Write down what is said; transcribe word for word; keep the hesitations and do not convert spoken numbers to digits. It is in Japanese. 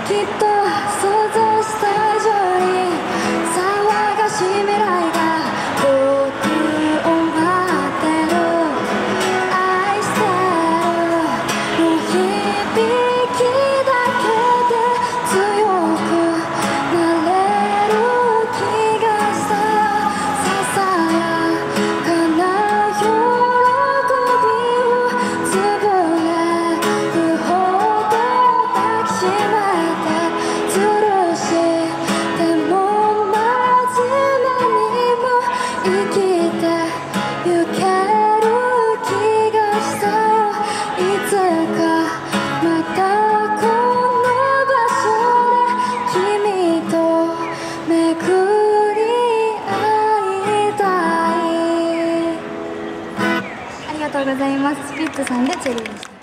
きっと想像した以上に騒がしい未来が僕を待ってる。愛してるの響きだけで強くなれる気がしたよ。ささやかな喜びをつぶれるほど抱きしめずるしても真面目にも生きてゆける気がしたよ。いつかまたこの場所で君と巡り会いたい。ありがとうございます。スピッツさんでチェリーでした。